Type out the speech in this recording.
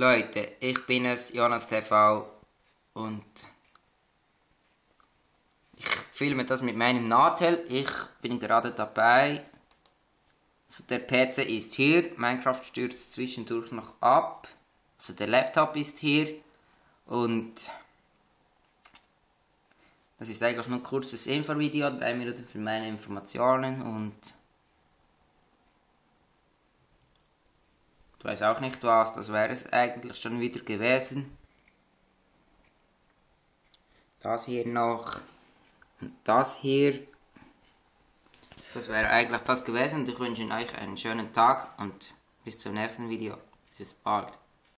Leute, ich bin es, Jonas TV, und ich filme das mit meinem Nadel. Ich bin gerade dabei. Also der PC ist hier, Minecraft stürzt zwischendurch noch ab. Also der Laptop ist hier und das ist eigentlich nur ein kurzes Infovideo, 3 Minuten für meine Informationen und ich weiß auch nicht was, das wäre es eigentlich schon wieder gewesen. Das hier noch und das hier. Das wäre eigentlich das gewesen und ich wünsche euch einen schönen Tag und bis zum nächsten Video. Bis bald.